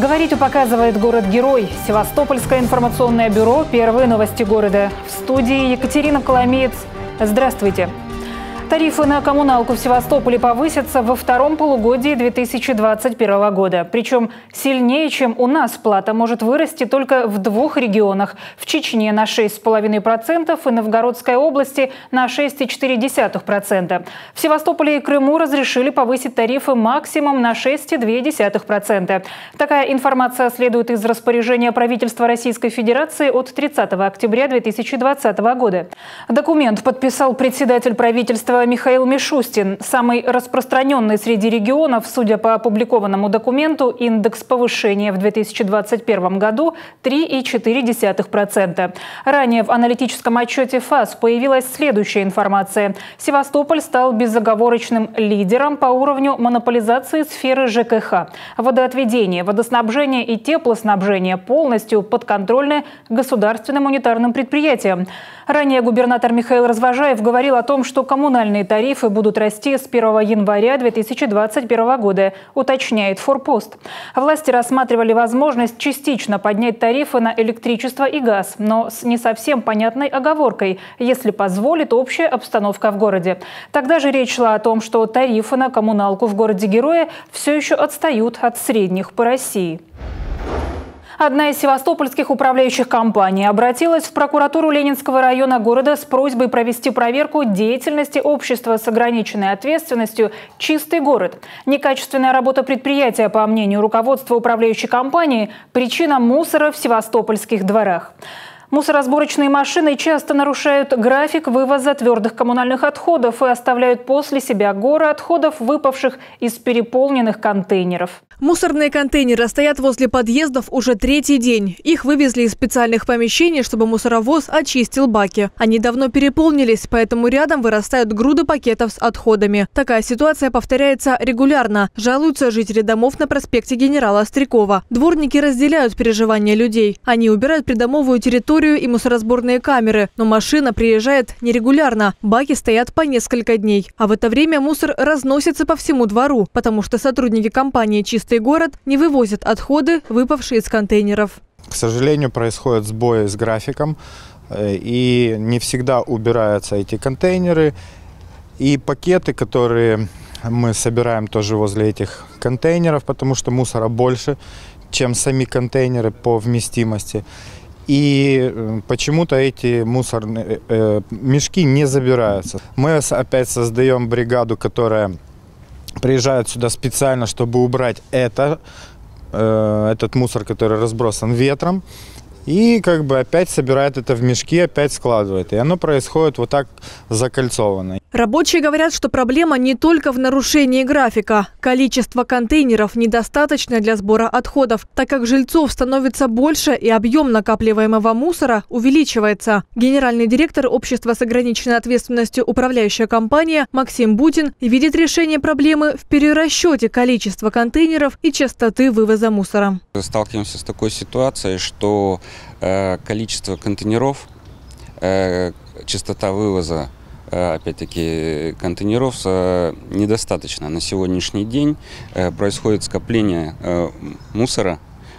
Говорить показывает город-герой. Севастопольское информационное бюро. Первые новости города. В студии Екатерина Коломеец. Здравствуйте. Тарифы на коммуналку в Севастополе повысятся во втором полугодии 2021 года. Причем сильнее, чем у нас, плата может вырасти только в двух регионах. В Чечне на 6,5% и Новгородской области на 6,4%. В Севастополе и Крыму разрешили повысить тарифы максимум на 6,2%. Такая информация следует из распоряжения правительства Российской Федерации от 30 октября 2020 года. Документ подписал председатель правительства Михаил Мишустин. Самый распространенный среди регионов, судя по опубликованному документу, индекс повышения в 2021 году 3,4%. Ранее в аналитическом отчете ФАС появилась следующая информация. Севастополь стал безоговорочным лидером по уровню монополизации сферы ЖКХ. Водоотведение, водоснабжение и теплоснабжение полностью подконтрольны государственным унитарным предприятиям. Ранее губернатор Михаил Развожаев говорил о том, что коммунальные тарифы будут расти с 1 января 2021 года, уточняет Форпост. Власти рассматривали возможность частично поднять тарифы на электричество и газ, но с не совсем понятной оговоркой, если позволит общая обстановка в городе. Тогда же речь шла о том, что тарифы на коммуналку в городе-герое все еще отстают от средних по России. Одна из севастопольских управляющих компаний обратилась в прокуратуру Ленинского района города с просьбой провести проверку деятельности общества с ограниченной ответственностью «Чистый город». Некачественная работа предприятия, по мнению руководства управляющей компании, причина мусора в севастопольских дворах. Мусоросборочные машины часто нарушают график вывоза твердых коммунальных отходов и оставляют после себя горы отходов, выпавших из переполненных контейнеров. Мусорные контейнеры стоят возле подъездов уже третий день. Их вывезли из специальных помещений, чтобы мусоровоз очистил баки. Они давно переполнились, поэтому рядом вырастают груды пакетов с отходами. Такая ситуация повторяется регулярно. Жалуются жители домов на проспекте Генерала Острякова. Дворники разделяют переживания людей. Они убирают придомовую территорию и мусоросборные камеры, но машина приезжает нерегулярно. Баки стоят по несколько дней. А в это время мусор разносится по всему двору, потому что сотрудники компании «Чистый город» не вывозят отходы, выпавшие из контейнеров. К сожалению, происходят сбои с графиком, и не всегда убираются эти контейнеры. И пакеты, которые мы собираем тоже возле этих контейнеров, потому что мусора больше, чем сами контейнеры по вместимости. И почему-то эти мусорные мешки не забираются. Мы опять создаем бригаду, которая приезжает сюда специально, чтобы убрать этот мусор, который разбросан ветром. И опять собирает это в мешки, опять складывает. И оно происходит вот так закольцованно. Рабочие говорят, что проблема не только в нарушении графика. Количество контейнеров недостаточно для сбора отходов, так как жильцов становится больше и объем накапливаемого мусора увеличивается. Генеральный директор общества с ограниченной ответственностью управляющая компания Максим Бутин видит решение проблемы в перерасчете количества контейнеров и частоты вывоза мусора. Сталкиваемся с такой ситуацией, что количество контейнеров, частота вывоза, опять-таки, контейнеров недостаточно. На сегодняшний день происходит скопление мусора,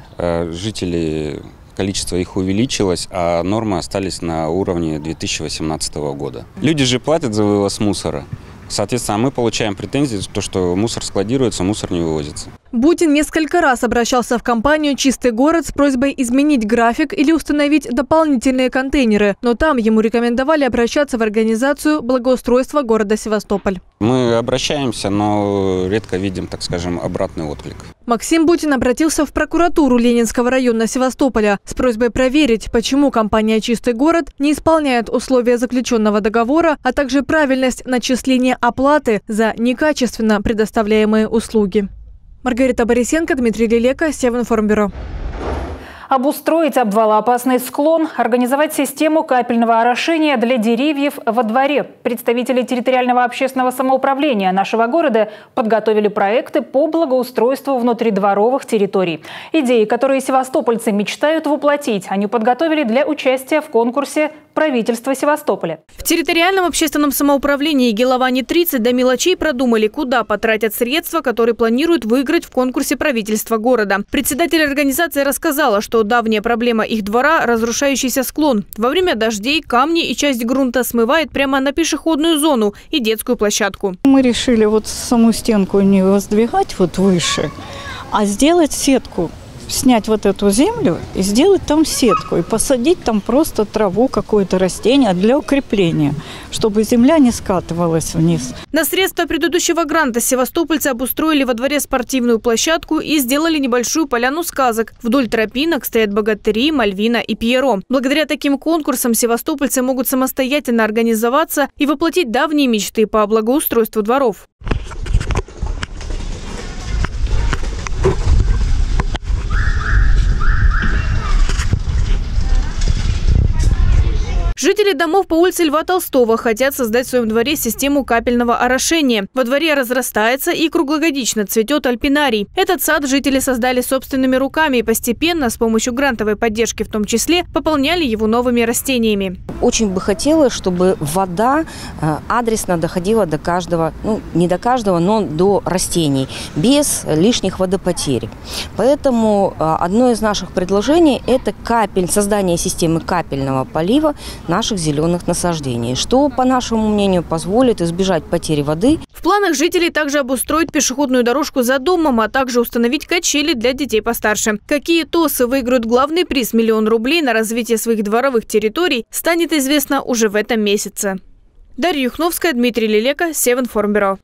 жители, количество их увеличилось, а нормы остались на уровне 2018 года. Люди же платят за вывоз мусора. Соответственно, мы получаем претензии, что мусор складируется, мусор не вывозится. Бутин несколько раз обращался в компанию «Чистый город» с просьбой изменить график или установить дополнительные контейнеры. Но там ему рекомендовали обращаться в организацию благоустройства города Севастополь. Мы обращаемся, но редко видим, так скажем, обратный отклик. Максим Бутин обратился в прокуратуру Ленинского района Севастополя с просьбой проверить, почему компания «Чистый город» не исполняет условия заключенного договора, а также правильность начисления оплаты за некачественно предоставляемые услуги. Маргарита Борисенко, Дмитрий Лелека, Севинформбюро. Обустроить обвалоопасный склон, организовать систему капельного орошения для деревьев во дворе. Представители территориального общественного самоуправления нашего города подготовили проекты по благоустройству внутридворовых территорий. Идеи, которые севастопольцы мечтают воплотить, они подготовили для участия в конкурсе правительства Севастополя. В территориальном общественном самоуправлении Геловани-30 до мелочей продумали, куда потратят средства, которые планируют выиграть в конкурсе правительства города. Председатель организации рассказала, что давняя проблема их двора – разрушающийся склон. Во время дождей камни и часть грунта смывает прямо на пешеходную зону и детскую площадку. Мы решили вот саму стенку не воздвигать вот выше, а сделать сетку. Снять вот эту землю и сделать там сетку. И посадить там просто траву, какое-то растение для укрепления, чтобы земля не скатывалась вниз. На средства предыдущего гранта севастопольцы обустроили во дворе спортивную площадку и сделали небольшую поляну сказок. Вдоль тропинок стоят богатыри, Мальвина и Пьеро. Благодаря таким конкурсам севастопольцы могут самостоятельно организоваться и воплотить давние мечты по благоустройству дворов. Жители домов по улице Льва Толстого хотят создать в своем дворе систему капельного орошения. Во дворе разрастается и круглогодично цветет альпинарий. Этот сад жители создали собственными руками и постепенно, с помощью грантовой поддержки в том числе, пополняли его новыми растениями. Очень бы хотелось, чтобы вода адресно доходила до каждого, ну не до каждого, но до растений, без лишних водопотерь. Поэтому одно из наших предложений – это создание системы капельного полива наших зеленых насаждений, что, по нашему мнению, позволит избежать потери воды. В планах жителей также обустроить пешеходную дорожку за домом, а также установить качели для детей постарше. Какие ТОСы выиграют главный приз – 1 000 000 рублей на развитие своих дворовых территорий, станет известно уже в этом месяце. Дарья Юхновская, Дмитрий Лелека, Севинформбюро.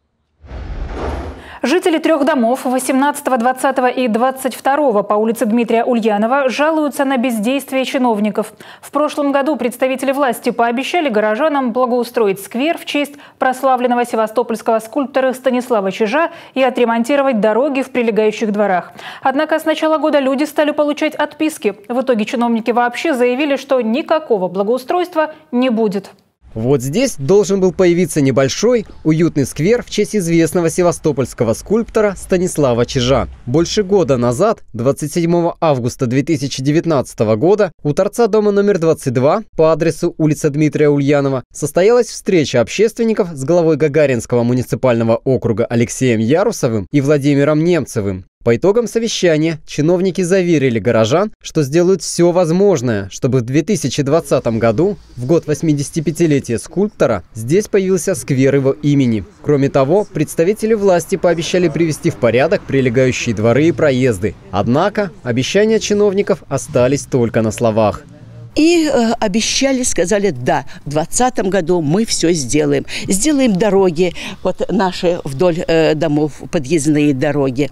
Жители 3 домов 18, 20 и 22 по улице Дмитрия Ульянова жалуются на бездействие чиновников. В прошлом году представители власти пообещали горожанам благоустроить сквер в честь прославленного севастопольского скульптора Станислава Чижа и отремонтировать дороги в прилегающих дворах. Однако с начала года люди стали получать отписки. В итоге чиновники вообще заявили, что никакого благоустройства не будет. Вот здесь должен был появиться небольшой, уютный сквер в честь известного севастопольского скульптора Станислава Чижа. Больше года назад, 27 августа 2019 года, у торца дома номер 22 по адресу улица Дмитрия Ульянова состоялась встреча общественников с главой Гагаринского муниципального округа Алексеем Ярусовым и Владимиром Немцевым. По итогам совещания чиновники заверили горожан, что сделают все возможное, чтобы в 2020 году, в год 85-летия скульптора, здесь появился сквер его имени. Кроме того, представители власти пообещали привести в порядок прилегающие дворы и проезды. Однако обещания чиновников остались только на словах. И обещали, сказали, да, в 2020 году мы все сделаем. Сделаем дороги, вот наши вдоль домов, подъездные дороги.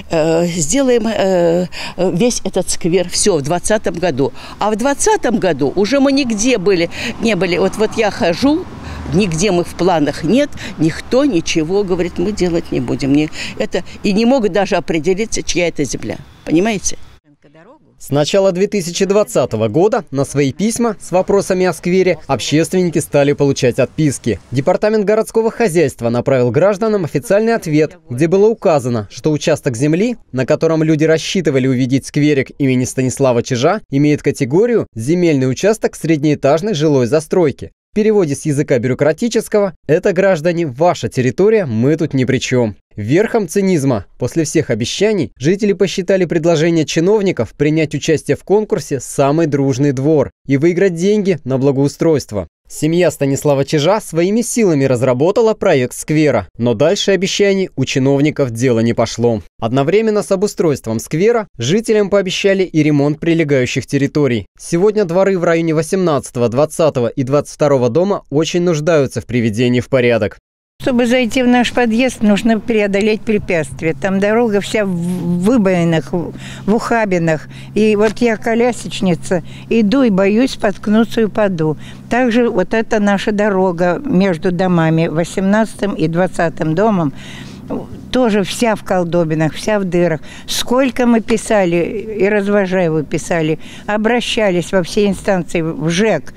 Сделаем весь этот сквер, все, в 2020 году. А в 2020 году уже мы нигде не были. Вот я хожу, нигде мы в планах нет, никто ничего, говорит, мы делать не будем. И не могут даже определиться, чья это земля. Понимаете? С начала 2020 года на свои письма с вопросами о сквере общественники стали получать отписки. Департамент городского хозяйства направил гражданам официальный ответ, где было указано, что участок земли, на котором люди рассчитывали увидеть скверик имени Станислава Чижа, имеет категорию «земельный участок среднеэтажной жилой застройки». В переводе с языка бюрократического «это, граждане, ваша территория, мы тут ни при чем». Верхом цинизма после всех обещаний жители посчитали предложение чиновников принять участие в конкурсе «Самый дружный двор» и выиграть деньги на благоустройство. Семья Станислава Чижа своими силами разработала проект сквера, но дальше обещаний у чиновников дело не пошло. Одновременно с обустройством сквера жителям пообещали и ремонт прилегающих территорий. Сегодня дворы в районе 18, 20 и 22 дома очень нуждаются в приведении в порядок. Чтобы зайти в наш подъезд, нужно преодолеть препятствия. Там дорога вся в выбоинах, в ухабинах. И вот я колясочница, иду и боюсь споткнуться и упаду. Также вот это наша дорога между домами, 18 и 20 домом, тоже вся в колдобинах, вся в дырах. Сколько мы писали, и Развожаеву писали, обращались во все инстанции, в ЖЭК,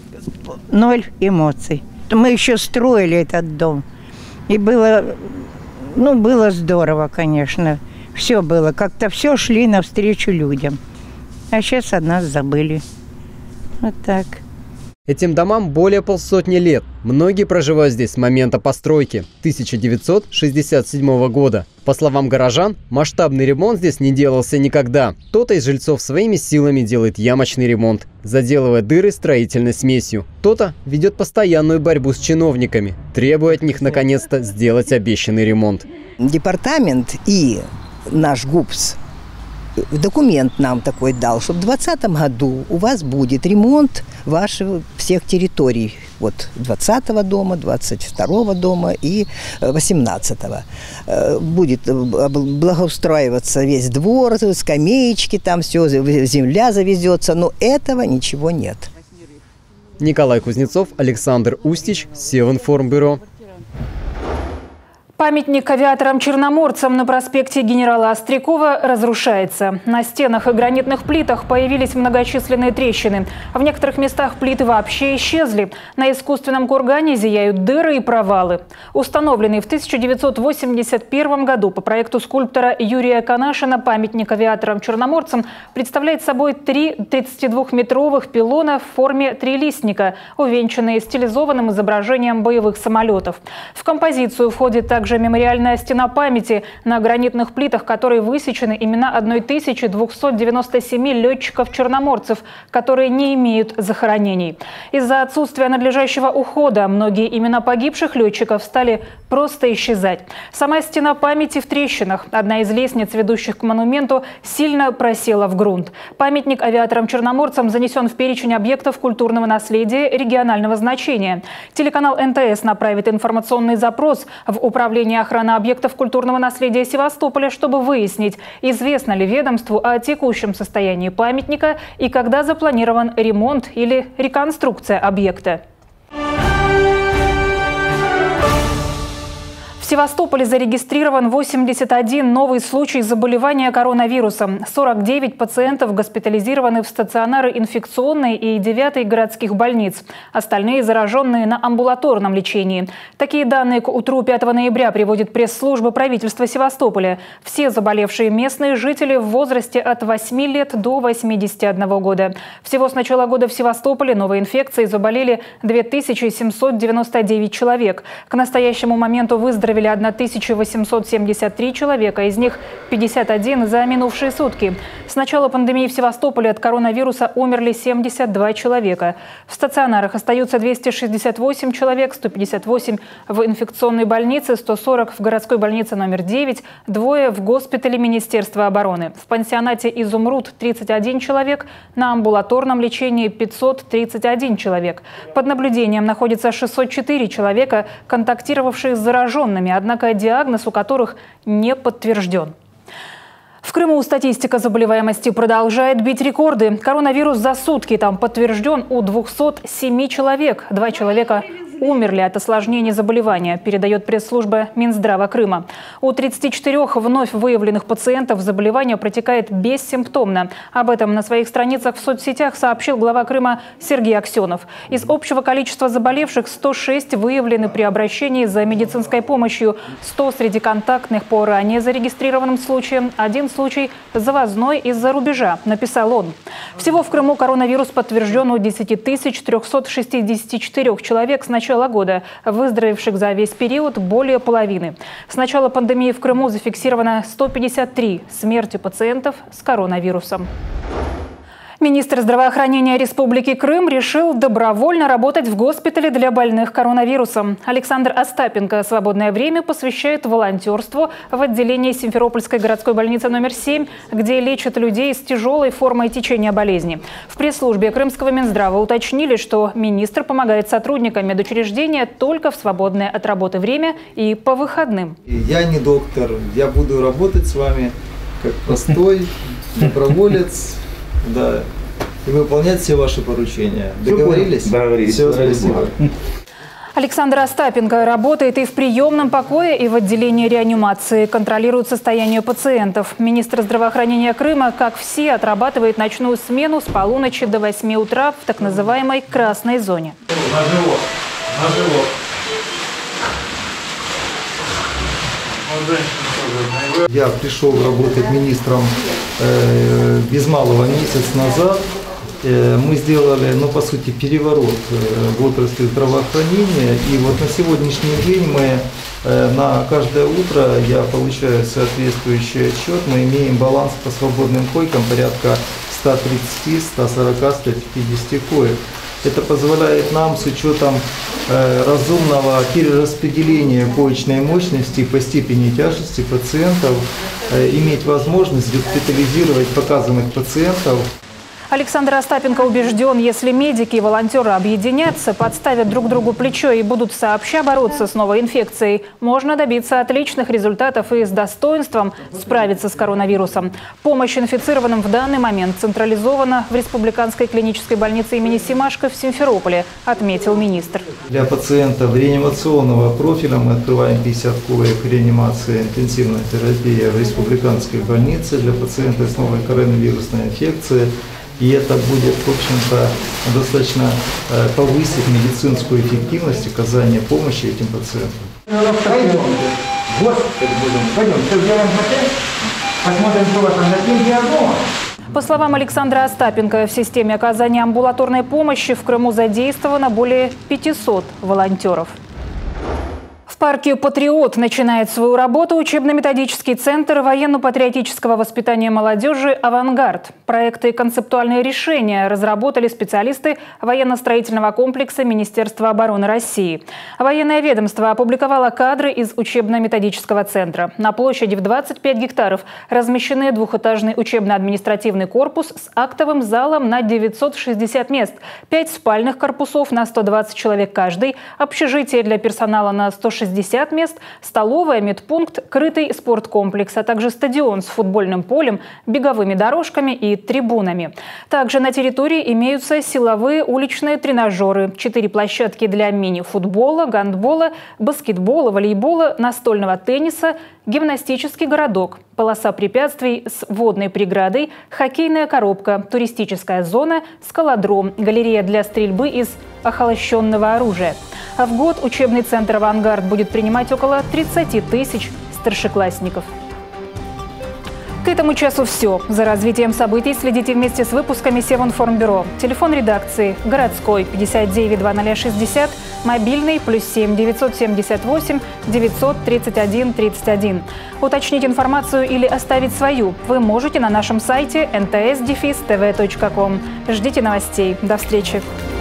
0 эмоций. Мы еще строили этот дом. И было здорово, конечно. Все было. Как-то все шли навстречу людям. А сейчас о нас забыли. Вот так. Этим домам более полсотни лет. Многие проживают здесь с момента постройки 1967 года. По словам горожан, масштабный ремонт здесь не делался никогда. Кто-то из жильцов своими силами делает ямочный ремонт, заделывая дыры строительной смесью. Кто-то ведет постоянную борьбу с чиновниками, требуя от них наконец-то сделать обещанный ремонт. Департамент и наш ГУПС документ нам такой дал, что в 2020 году у вас будет ремонт ваших всех территорий. Вот 20-го дома, 22-го дома и 18-го. Будет благоустраиваться весь двор, скамеечки, там все, земля завезется, но этого ничего нет. Николай Кузнецов, Александр Устич, Севинформбюро. Памятник авиаторам-черноморцам на проспекте генерала Острякова разрушается. На стенах и гранитных плитах появились многочисленные трещины. В некоторых местах плиты вообще исчезли. На искусственном кургане зияют дыры и провалы. Установленный в 1981 году по проекту скульптора Юрия Канашина памятник авиаторам-черноморцам представляет собой 3 32-метровых пилона в форме трилистника, увенчанные стилизованным изображением боевых самолетов. В композицию входит также мемориальная стена памяти, на гранитных плитах которой высечены имена 1297 летчиков-черноморцев, которые не имеют захоронений. Из-за отсутствия надлежащего ухода многие имена погибших летчиков стали просто исчезать. Сама стена памяти в трещинах. Одна из лестниц, ведущих к монументу, сильно просела в грунт. Памятник авиаторам-черноморцам занесен в перечень объектов культурного наследия регионального значения. Телеканал НТС направит информационный запрос в Управление охраны объектов культурного наследия Севастополя, чтобы выяснить, известно ли ведомству о текущем состоянии памятника и когда запланирован ремонт или реконструкция объекта. В Севастополе зарегистрирован 81 новый случай заболевания коронавирусом. 49 пациентов госпитализированы в стационары инфекционной и 9 городских больниц. Остальные зараженные на амбулаторном лечении. Такие данные к утру 5 ноября приводит пресс-служба правительства Севастополя. Все заболевшие местные жители в возрасте от 8 лет до 81 года. Всего с начала года в Севастополе новой инфекцией заболели 2799 человек. К настоящему моменту выздоровели 1873 человека, из них 51 за минувшие сутки. С начала пандемии в Севастополе от коронавируса умерли 72 человека. В стационарах остаются 268 человек, 158 в инфекционной больнице, 140 в городской больнице номер 9, 2 в госпитале Министерства обороны. В пансионате «Изумруд» 31 человек, на амбулаторном лечении 531 человек. Под наблюдением находится 604 человека, контактировавшие с зараженными, однако диагноз у которых не подтвержден. В Крыму статистика заболеваемости продолжает бить рекорды. Коронавирус за сутки там подтвержден у 207 человек. 2 человека умерли от осложнений заболевания, передает пресс-служба Минздрава Крыма. У 34 вновь выявленных пациентов заболевание протекает бессимптомно. Об этом на своих страницах в соцсетях сообщил глава Крыма Сергей Аксенов. Из общего количества заболевших 106 выявлены при обращении за медицинской помощью, 100 среди контактных по ранее зарегистрированным случаям, 1 случай завозной из-за рубежа, написал он. Всего в Крыму коронавирус подтвержден у 10 364 человек с начала года, выздоровевших за весь период более половины. С начала пандемии в Крыму зафиксировано 153 смерти пациентов с коронавирусом. Министр здравоохранения Республики Крым решил добровольно работать в госпитале для больных коронавирусом. Александр Остапенко свободное время посвящает волонтерству в отделении Симферопольской городской больницы номер 7, где лечат людей с тяжелой формой течения болезни. В пресс-службе Крымского Минздрава уточнили, что министр помогает сотрудникам медучреждения только в свободное от работы время и по выходным. Я не доктор, я буду работать с вами как простой доброволец. Да, и выполнять все ваши поручения. Договорились? Договорились. Все, спасибо. Александр Остапенко работает и в приемном покое, и в отделении реанимации. Контролирует состояние пациентов. Министр здравоохранения Крыма, как все, отрабатывает ночную смену с полуночи до 8 утра в так называемой красной зоне. На живот. На живот. Я пришел работать министром без малого месяц назад. мы сделали, ну, по сути, переворот в отрасли здравоохранения. И вот на сегодняшний день мы на каждое утро я получаю соответствующий отчет. Мы имеем баланс по свободным койкам порядка 130, 140, 150 коек. Это позволяет нам с учетом разумного перераспределения коечной мощности по степени тяжести пациентов иметь возможность госпитализировать показанных пациентов. Александр Остапенко убежден, если медики и волонтеры объединятся, подставят друг другу плечо и будут сообща бороться с новой инфекцией, можно добиться отличных результатов и с достоинством справиться с коронавирусом. Помощь инфицированным в данный момент централизована в Республиканской клинической больнице имени Семашко в Симферополе, отметил министр. Для пациентов реанимационного профиля мы открываем 50 коек реанимации интенсивной терапии в Республиканской больнице для пациентов с новой коронавирусной инфекцией. И это будет, в общем-то, достаточно повысить медицинскую эффективность оказания помощи этим пациентам. По словам Александра Остапенко, в системе оказания амбулаторной помощи в Крыму задействовано более 500 волонтеров. В парке «Патриот» начинает свою работу учебно-методический центр военно-патриотического воспитания молодежи «Авангард». Проекты и концептуальные решения разработали специалисты военно-строительного комплекса Министерства обороны России. Военное ведомство опубликовало кадры из учебно-методического центра. На площади в 25 гектаров размещены двухэтажный учебно-административный корпус с актовым залом на 960 мест, 5 спальных корпусов на 120 человек каждый, общежитие для персонала на 160 мест, столовая, медпункт, крытый спорткомплекс, а также стадион с футбольным полем, беговыми дорожками и трибунами. Также на территории имеются силовые уличные тренажеры, 4 площадки для мини-футбола, гандбола, баскетбола, волейбола, настольного тенниса, гимнастический городок, полоса препятствий с водной преградой, хоккейная коробка, туристическая зона, скалодром, галерея для стрельбы из охолощенного оружия. А в год учебный центр «Авангард» будет принимать около 30 тысяч старшеклассников. К этому часу все. За развитием событий следите вместе с выпусками Севинформбюро. Телефон редакции городской 59 2060, мобильный +7 978 931 31. Уточнить информацию или оставить свою вы можете на нашем сайте nts-tv.com. Ждите новостей. До встречи.